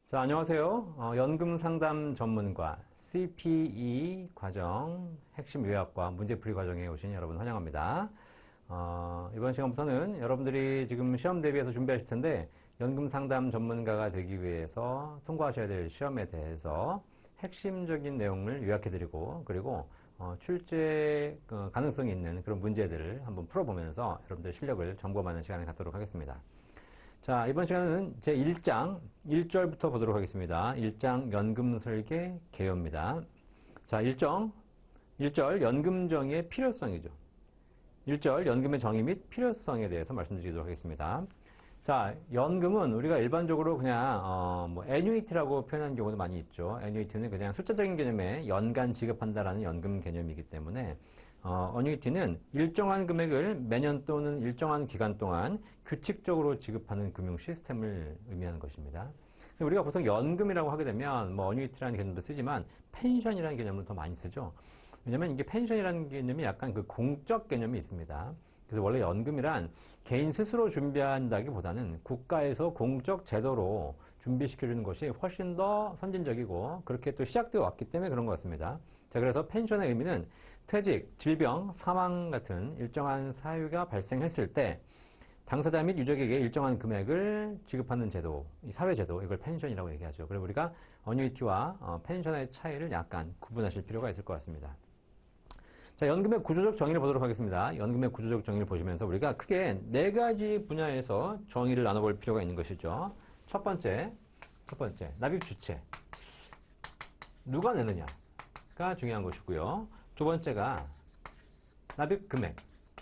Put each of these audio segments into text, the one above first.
자, 안녕하세요. 연금 상담 전문가 CPE 과정 핵심 요약과 문제풀이 과정에 오신 여러분 환영합니다. 이번 시간부터는 여러분들이 지금 시험 대비해서 준비하실 텐데 연금 상담 전문가가 되기 위해서 통과하셔야 될 시험에 대해서 핵심적인 내용을 요약해드리고 그리고 출제 가능성이 있는 그런 문제들을 한번 풀어보면서 여러분들 실력을 점검하는 시간을 갖도록 하겠습니다. 자, 이번 시간은 제 1장 1절부터 보도록 하겠습니다. 1장 연금 설계 개요입니다. 자, 1절 연금 정의의 필요성이죠. 1절 연금의 정의 및 필요성에 대해서 말씀드리도록 하겠습니다. 자, 연금은 우리가 일반적으로 그냥 애뉴이티라고 표현하는 경우도 많이 있죠. 애뉴이티는 그냥 숫자적인 개념의 연간 지급한다라는 연금 개념이기 때문에 어뉴이티는 일정한 금액을 매년 또는 일정한 기간 동안 규칙적으로 지급하는 금융 시스템을 의미하는 것입니다. 우리가 보통 연금이라고 하게 되면 어뉴이티라는 개념도 쓰지만 펜션이라는 개념을 더 많이 쓰죠. 왜냐면 이게 펜션이라는 개념이 약간 그 공적 개념이 있습니다. 그래서 원래 연금이란 개인 스스로 준비한다기보다는 국가에서 공적 제도로 준비시켜주는 것이 훨씬 더 선진적이고 그렇게 또 시작되어 왔기 때문에 그런 것 같습니다. 자, 그래서 펜션의 의미는 퇴직, 질병, 사망 같은 일정한 사유가 발생했을 때 당사자 및 유족에게 일정한 금액을 지급하는 제도, 이 사회제도, 이걸 펜션이라고 얘기하죠. 그리고 우리가 어뉴이티와 펜션의 차이를 약간 구분하실 필요가 있을 것 같습니다. 자, 연금의 구조적 정의를 보도록 하겠습니다. 연금의 구조적 정의를 보시면서 우리가 크게 네 가지 분야에서 정의를 나눠볼 필요가 있는 것이죠. 첫 번째, 납입 주체. 누가 내느냐가 중요한 것이고요. 두 번째가 납입 금액.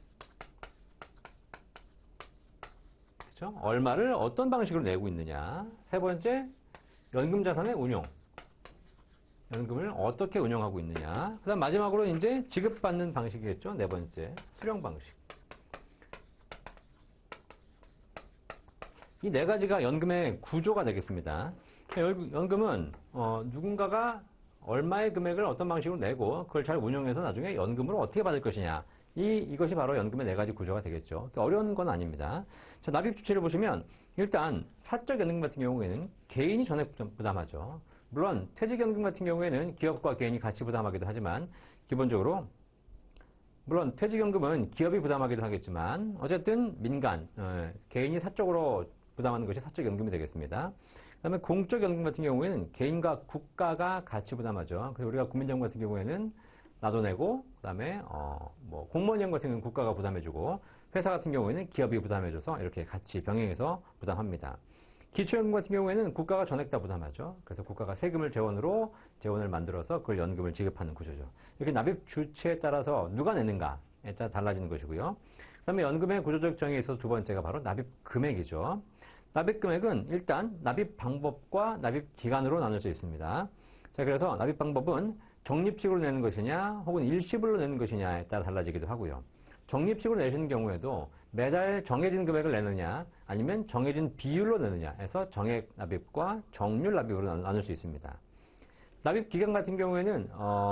그렇죠? 얼마를 어떤 방식으로 내고 있느냐. 세 번째, 연금 자산의 운용. 연금을 어떻게 운영하고 있느냐. 그 다음 마지막으로 이제 지급받는 방식이겠죠. 네 번째, 수령 방식. 이 네 가지가 연금의 구조가 되겠습니다. 연금은 누군가가 얼마의 금액을 어떤 방식으로 내고 그걸 잘 운영해서 나중에 연금으로 어떻게 받을 것이냐. 이것이 바로 연금의 네 가지 구조가 되겠죠. 어려운 건 아닙니다. 자, 납입 주체를 보시면 일단 사적 연금 같은 경우에는 개인이 전액 부담하죠. 물론 퇴직연금 같은 경우에는 기업과 개인이 같이 부담하기도 하지만 기본적으로 물론 퇴직연금은 기업이 부담하기도 하겠지만 어쨌든 민간, 개인이 사적으로 부담하는 것이 사적연금이 되겠습니다. 그 다음에 공적연금 같은 경우에는 개인과 국가가 같이 부담하죠. 그래서 우리가 국민연금 같은 경우에는 나도 내고 그 다음에 공무원연금 같은 경우는 국가가 부담해주고 회사 같은 경우에는 기업이 부담해줘서 이렇게 같이 병행해서 부담합니다. 기초연금 같은 경우에는 국가가 전액 다 부담하죠. 그래서 국가가 세금을 재원을 만들어서 그걸 연금을 지급하는 구조죠. 이렇게 납입 주체에 따라서 누가 내는가에 따라 달라지는 것이고요. 그 다음에 연금의 구조적 정의에 있어서 두 번째가 바로 납입 금액이죠. 납입 금액은 일단 납입 방법과 납입 기간으로 나눌 수 있습니다. 자, 그래서 납입 방법은 적립식으로 내는 것이냐 혹은 일시불로 내는 것이냐에 따라 달라지기도 하고요. 적립식으로 내시는 경우에도 매달 정해진 금액을 내느냐 아니면 정해진 비율로 내느냐 해서 정액 납입과 정률 납입으로 나눌 수 있습니다. 납입 기간 같은 경우에는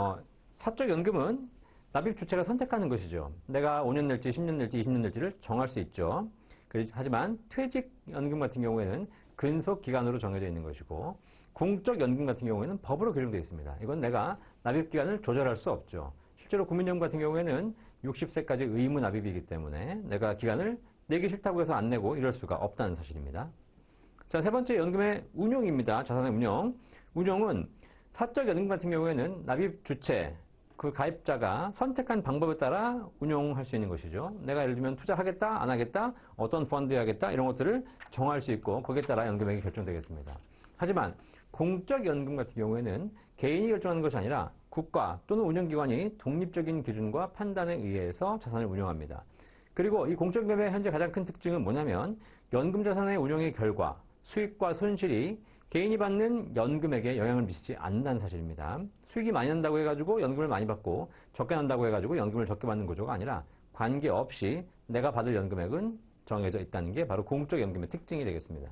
사적 연금은 납입 주체가 선택하는 것이죠. 내가 5년 낼지 10년 낼지 20년 낼지를 정할 수 있죠. 하지만 퇴직 연금 같은 경우에는 근속 기간으로 정해져 있는 것이고 공적 연금 같은 경우에는 법으로 규정되어 있습니다. 이건 내가 납입 기간을 조절할 수 없죠. 실제로 국민연금 같은 경우에는 60세까지 의무 납입이기 때문에 내가 기간을 내기 싫다고 해서 안 내고 이럴 수가 없다는 사실입니다. 자, 세 번째 연금의 운용입니다. 자산의 운용. 운용은 사적 연금 같은 경우에는 납입 주체, 그 가입자가 선택한 방법에 따라 운용할 수 있는 것이죠. 내가 예를 들면 투자하겠다, 안 하겠다, 어떤 펀드에 하겠다 이런 것들을 정할 수 있고 거기에 따라 연금액이 결정되겠습니다. 하지만 공적 연금 같은 경우에는 개인이 결정하는 것이 아니라 국가 또는 운영기관이 독립적인 기준과 판단에 의해서 자산을 운용합니다. 그리고 이 공적 연금의 현재 가장 큰 특징은 뭐냐면 연금 자산의 운용의 결과 수익과 손실이 개인이 받는 연금액에 영향을 미치지 않는다는 사실입니다. 수익이 많이 난다고 해가지고 연금을 많이 받고 적게 난다고 해가지고 연금을 적게 받는 구조가 아니라 관계없이 내가 받을 연금액은 정해져 있다는 게 바로 공적 연금의 특징이 되겠습니다.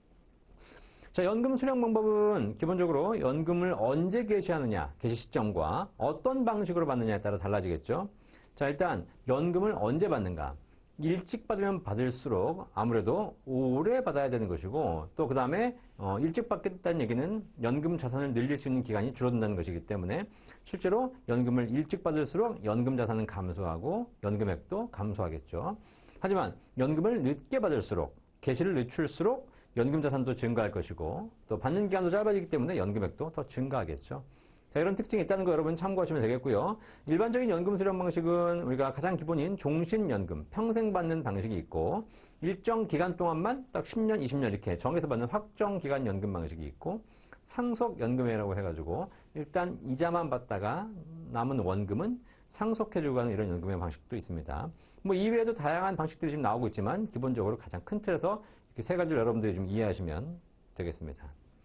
자, 연금 수령 방법은 기본적으로 연금을 언제 개시하느냐, 개시 시점과 어떤 방식으로 받느냐에 따라 달라지겠죠. 자, 일단 연금을 언제 받는가. 일찍 받으면 받을수록 아무래도 오래 받아야 되는 것이고 또 그 다음에 일찍 받겠다는 얘기는 연금 자산을 늘릴 수 있는 기간이 줄어든다는 것이기 때문에 실제로 연금을 일찍 받을수록 연금 자산은 감소하고 연금액도 감소하겠죠. 하지만 연금을 늦게 받을수록 개시를 늦출수록 연금 자산도 증가할 것이고 또 받는 기간도 짧아지기 때문에 연금액도 더 증가하겠죠. 자, 이런 특징이 있다는 거 여러분 참고하시면 되겠고요. 일반적인 연금 수령 방식은 우리가 가장 기본인 종신연금, 평생 받는 방식이 있고 일정 기간 동안만 딱 10년, 20년 이렇게 정해서 받는 확정 기간 연금 방식이 있고 상속연금이라고 해가지고 일단 이자만 받다가 남은 원금은 상속해주고 가는 이런 연금의 방식도 있습니다. 뭐 이외에도 다양한 방식들이 지금 나오고 있지만 기본적으로 가장 큰 틀에서 이렇게 세 가지를 여러분들이 좀 이해하시면 되겠습니다.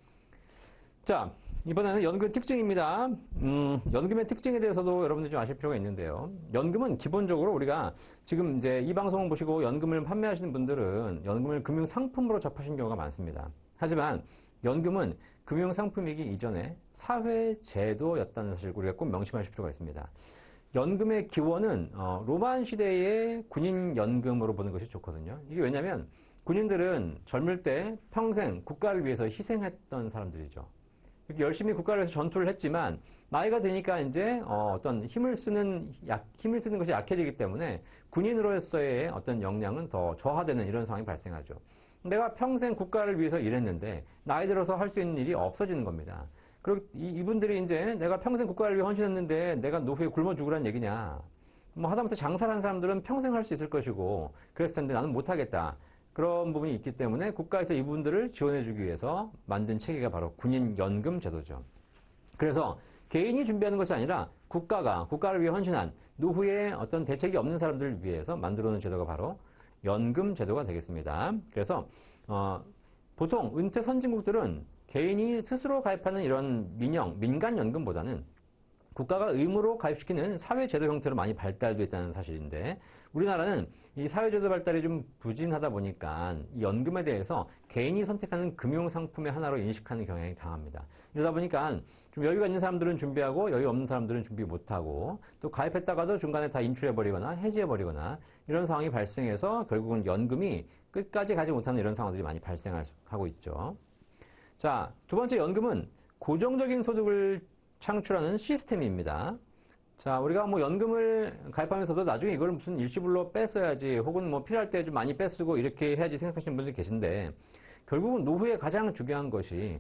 자, 이번에는 연금 특징입니다. 연금의 특징에 대해서도 여러분들이 좀 아실 필요가 있는데요. 연금은 기본적으로 우리가 지금 이제 이 방송을 보시고 연금을 판매하시는 분들은 연금을 금융상품으로 접하신 경우가 많습니다. 하지만 연금은 금융상품이기 이전에 사회제도였다는 사실을 우리가 꼭 명심하실 필요가 있습니다. 연금의 기원은 로만 시대의 군인연금으로 보는 것이 좋거든요. 이게 왜냐하면 군인들은 젊을 때 평생 국가를 위해서 희생했던 사람들이죠. 이렇게 열심히 국가를 위해서 전투를 했지만 나이가 드니까 이제 어떤 힘을 쓰는 것이 약해지기 때문에 군인으로서의 어떤 역량은 더 저하되는 이런 상황이 발생하죠. 내가 평생 국가를 위해서 일했는데 나이 들어서 할 수 있는 일이 없어지는 겁니다. 그리고 이분들이 이제 내가 평생 국가를 위해 헌신했는데 내가 노후에 굶어 죽으란 얘기냐. 뭐 하다못해 장사를 하는 사람들은 평생 할 수 있을 것이고 그랬을 텐데 나는 못하겠다. 그런 부분이 있기 때문에 국가에서 이분들을 지원해주기 위해서 만든 체계가 바로 군인연금 제도죠. 그래서 개인이 준비하는 것이 아니라 국가를 위해 헌신한 노후에 어떤 대책이 없는 사람들을 위해서 만들어놓은 제도가 바로 연금 제도가 되겠습니다. 그래서 보통 은퇴 선진국들은 개인이 스스로 가입하는 이런 민간연금보다는 국가가 의무로 가입시키는 사회제도 형태로 많이 발달되어 있다는 사실인데 우리나라는 이 사회제도 발달이 좀 부진하다 보니까 이 연금에 대해서 개인이 선택하는 금융상품의 하나로 인식하는 경향이 강합니다. 이러다 보니까 좀 여유가 있는 사람들은 준비하고 여유 없는 사람들은 준비 못하고 또 가입했다가도 중간에 다 인출해버리거나 해지해버리거나 이런 상황이 발생해서 결국은 연금이 끝까지 가지 못하는 이런 상황들이 많이 발생하고 있죠. 자, 두 번째 연금은 고정적인 소득을 창출하는 시스템입니다. 자, 우리가 뭐 연금을 가입하면서도 나중에 이걸 무슨 일시불로 뺐어야지 혹은 뭐 필요할 때 좀 많이 뺐쓰고 이렇게 해야지 생각하시는 분들이 계신데 결국은 노후에 가장 중요한 것이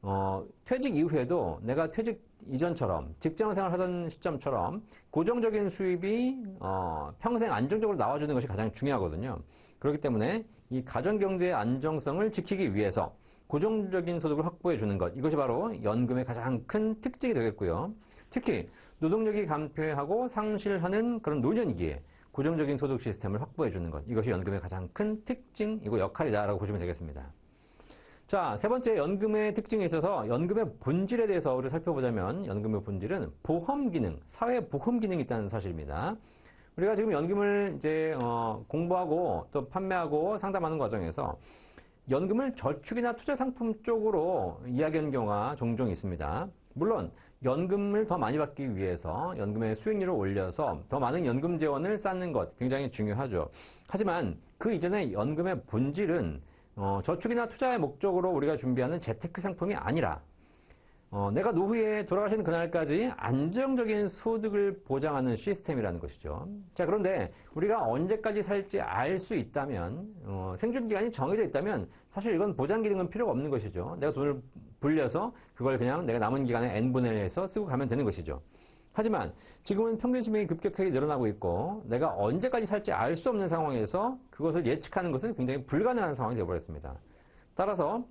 퇴직 이후에도 내가 퇴직 이전처럼 직장생활 하던 시점처럼 고정적인 수입이 평생 안정적으로 나와주는 것이 가장 중요하거든요. 그렇기 때문에 이 가정경제의 안정성을 지키기 위해서 고정적인 소득을 확보해 주는 것, 이것이 바로 연금의 가장 큰 특징이 되겠고요. 특히 노동력이 감퇴하고 상실하는 그런 노년기에 고정적인 소득 시스템을 확보해 주는 것, 이것이 연금의 가장 큰 특징이고 역할이다라고 보시면 되겠습니다. 자, 세 번째 연금의 특징에 있어서 연금의 본질에 대해서 우리 살펴보자면 연금의 본질은 보험 기능, 사회 보험 기능이 있다는 사실입니다. 우리가 지금 연금을 이제 공부하고 또 판매하고 상담하는 과정에서 연금을 저축이나 투자 상품 쪽으로 이야기하는 경우가 종종 있습니다. 물론 연금을 더 많이 받기 위해서 연금의 수익률을 올려서 더 많은 연금 재원을 쌓는 것 굉장히 중요하죠. 하지만 그 이전에 연금의 본질은 저축이나 투자의 목적으로 우리가 준비하는 재테크 상품이 아니라 내가 노후에 돌아가시는 그날까지 안정적인 소득을 보장하는 시스템이라는 것이죠. 자, 그런데 우리가 언제까지 살지 알 수 있다면, 생존 기간이 정해져 있다면 사실 이건 보장 기능은 필요가 없는 것이죠. 내가 돈을 불려서 그걸 그냥 내가 남은 기간에 n분의 1해서 쓰고 가면 되는 것이죠. 하지만 지금은 평균 수명이 급격하게 늘어나고 있고 내가 언제까지 살지 알 수 없는 상황에서 그것을 예측하는 것은 굉장히 불가능한 상황이 되어버렸습니다. 따라서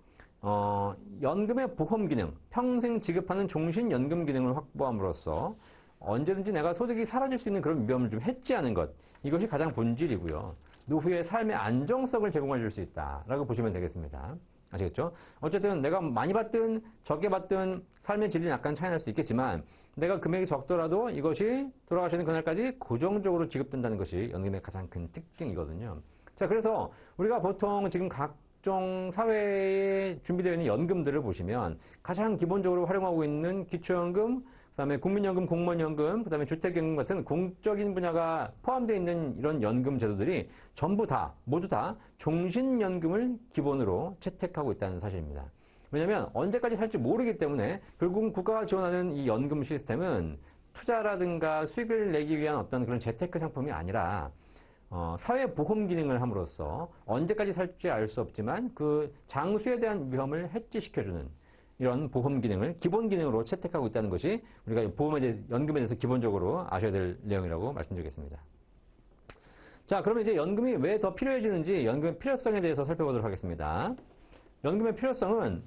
연금의 보험 기능, 평생 지급하는 종신연금 기능을 확보함으로써 언제든지 내가 소득이 사라질 수 있는 그런 위험을 좀 해지하는 것, 이것이 가장 본질이고요. 노후의 삶의 안정성을 제공해 줄 수 있다라고 보시면 되겠습니다. 아시겠죠? 어쨌든 내가 많이 받든 적게 받든 삶의 질이 약간 차이 날 수 있겠지만 내가 금액이 적더라도 이것이 돌아가시는 그날까지 고정적으로 지급된다는 것이 연금의 가장 큰 특징이거든요. 자, 그래서 우리가 보통 지금 각종 사회에 준비되어 있는 연금들을 보시면 가장 기본적으로 활용하고 있는 기초연금, 그다음에 국민연금, 공무원연금, 그다음에 주택연금 같은 공적인 분야가 포함되어 있는 이런 연금 제도들이 모두 다 종신연금을 기본으로 채택하고 있다는 사실입니다. 왜냐하면 언제까지 살지 모르기 때문에 결국은 국가가 지원하는 이 연금 시스템은 투자라든가 수익을 내기 위한 어떤 그런 재테크 상품이 아니라 사회보험 기능을 함으로써 언제까지 살지 알 수 없지만 그 장수에 대한 위험을 해지시켜주는 이런 보험 기능을 기본 기능으로 채택하고 있다는 것이 우리가 연금에 대해서 기본적으로 아셔야 될 내용이라고 말씀드리겠습니다. 자, 그러면 이제 연금이 왜 더 필요해지는지 연금의 필요성에 대해서 살펴보도록 하겠습니다. 연금의 필요성은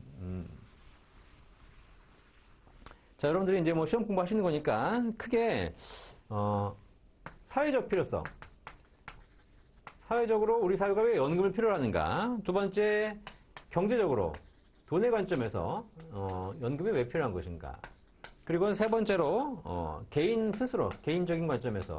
자, 여러분들이 이제 뭐 시험 공부하시는 거니까 크게 사회적 필요성, 사회적으로 우리 사회가 왜 연금을 필요로 하는가? 두 번째, 경제적으로 돈의 관점에서 연금이 왜 필요한 것인가? 그리고 세 번째로 개인 스스로 개인적인 관점에서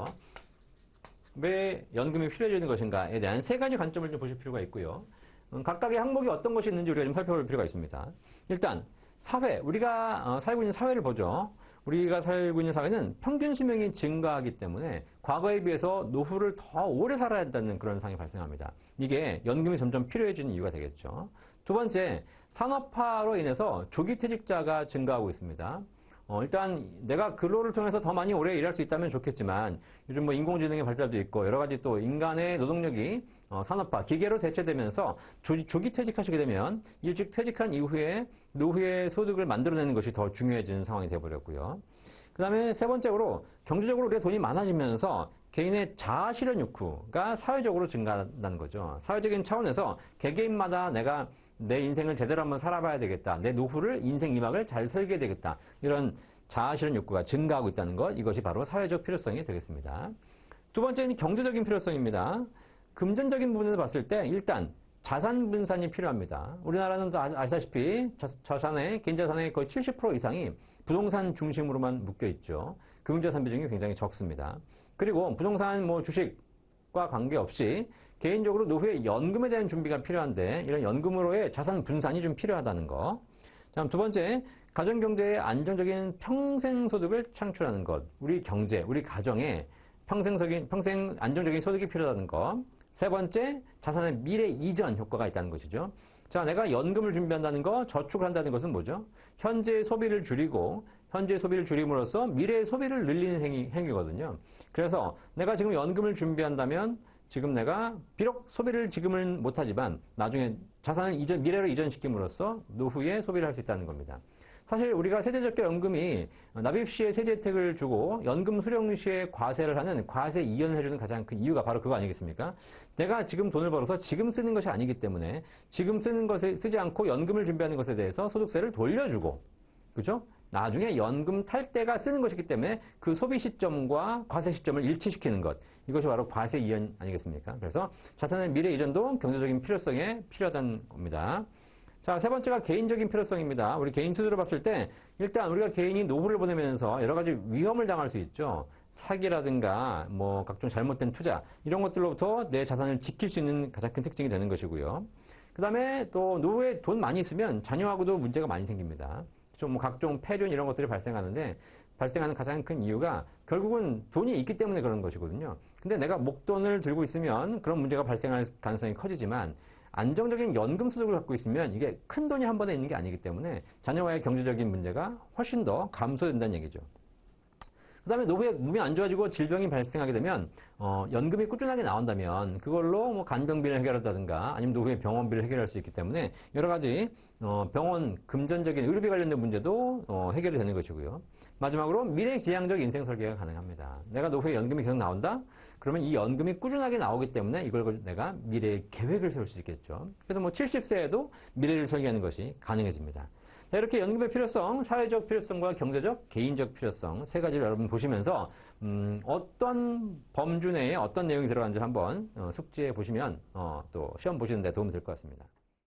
왜 연금이 필요해지는 것인가에 대한 세 가지 관점을 좀 보실 필요가 있고요. 각각의 항목이 어떤 것이 있는지 우리가 좀 살펴볼 필요가 있습니다. 일단 사회, 우리가 살고 있는 사회를 보죠. 우리가 살고 있는 사회는 평균 수명이 증가하기 때문에 과거에 비해서 노후를 더 오래 살아야 한다는 그런 상황이 발생합니다. 이게 연금이 점점 필요해지는 이유가 되겠죠. 두 번째, 산업화로 인해서 조기 퇴직자가 증가하고 있습니다. 일단 내가 근로를 통해서 더 많이 오래 일할 수 있다면 좋겠지만 요즘 뭐 인공지능의 발달도 있고 여러 가지 또 인간의 노동력이 산업화, 기계로 대체되면서 조기 퇴직하시게 되면 일찍 퇴직한 이후에 노후의 소득을 만들어내는 것이 더 중요해지는 상황이 되어버렸고요. 그 다음에 세 번째로 경제적으로 우리가 돈이 많아지면서 개인의 자아 실현 욕구가 사회적으로 증가한다는 거죠. 사회적인 차원에서 개개인마다 내가 내 인생을 제대로 한번 살아봐야 되겠다. 내 노후를 인생 2막을 잘 설계해야 되겠다. 이런 자아 실현 욕구가 증가하고 있다는 것, 이것이 바로 사회적 필요성이 되겠습니다. 두 번째는 경제적인 필요성입니다. 금전적인 부분에서 봤을 때 일단 자산 분산이 필요합니다. 우리나라는 또 아시다시피 개인 자산의 거의 70% 이상이 부동산 중심으로만 묶여 있죠. 금융자산 비중이 굉장히 적습니다. 그리고 부동산 뭐 주식과 관계없이 개인적으로 노후에 연금에 대한 준비가 필요한데 이런 연금으로의 자산 분산이 좀 필요하다는 거. 다음 두 번째, 가정경제의 안정적인 평생소득을 창출하는 것. 우리 경제, 우리 가정에 평생 안정적인 소득이 필요하다는 것. 세 번째, 자산의 미래 이전 효과가 있다는 것이죠. 자, 내가 연금을 준비한다는 거, 저축을 한다는 것은 뭐죠? 현재의 소비를 줄이고 현재의 소비를 줄임으로써 미래의 소비를 늘리는 행위거든요. 그래서 내가 지금 연금을 준비한다면 지금 내가 비록 소비를 지금은 못하지만 나중에 자산을 미래로 이전시킴으로써 노후에 소비를 할 수 있다는 겁니다. 사실 우리가 세제적격연금이 납입 시에 세제 혜택을 주고 연금 수령 시에 과세를 하는 과세 이연을 해주는 가장 큰 이유가 바로 그거 아니겠습니까? 내가 지금 돈을 벌어서 지금 쓰는 것이 아니기 때문에 지금 쓰는 것에 쓰지 않고 연금을 준비하는 것에 대해서 소득세를 돌려주고, 그죠? 나중에 연금 탈 때가 쓰는 것이기 때문에 그 소비 시점과 과세 시점을 일치시키는 것, 이것이 바로 과세 이연 아니겠습니까? 그래서 자산의 미래 이전도 경제적인 필요성에 필요하다는 겁니다. 자, 세 번째가 개인적인 필요성입니다. 우리 개인 스스로 봤을 때 일단 우리가 개인이 노후를 보내면서 여러 가지 위험을 당할 수 있죠. 사기라든가 뭐 각종 잘못된 투자 이런 것들로부터 내 자산을 지킬 수 있는 가장 큰 특징이 되는 것이고요. 그 다음에 또 노후에 돈 많이 있으면 자녀하고도 문제가 많이 생깁니다. 좀 뭐 각종 폐륜 이런 것들이 발생하는 가장 큰 이유가 결국은 돈이 있기 때문에 그런 것이거든요. 근데 내가 목돈을 들고 있으면 그런 문제가 발생할 가능성이 커지지만 안정적인 연금 소득을 갖고 있으면 이게 큰 돈이 한 번에 있는 게 아니기 때문에 자녀와의 경제적인 문제가 훨씬 더 감소된다는 얘기죠. 그 다음에 노후에 몸이 안 좋아지고 질병이 발생하게 되면 연금이 꾸준하게 나온다면 그걸로 뭐 간병비를 해결한다든가 아니면 노후에 병원비를 해결할 수 있기 때문에 여러 가지 병원 금전적인 의료비 관련된 문제도 해결이 되는 것이고요. 마지막으로 미래지향적 인생 설계가 가능합니다. 내가 노후에 연금이 계속 나온다? 그러면 이 연금이 꾸준하게 나오기 때문에 이걸 내가 미래의 계획을 세울 수 있겠죠. 그래서 뭐 70세에도 미래를 설계하는 것이 가능해집니다. 자, 이렇게 연금의 필요성, 사회적 필요성과 경제적, 개인적 필요성 세 가지를 여러분 보시면서 어떤 범주 내에 어떤 내용이 들어가는지 한번 숙지해 보시면 또 시험 보시는 데 도움이 될 것 같습니다.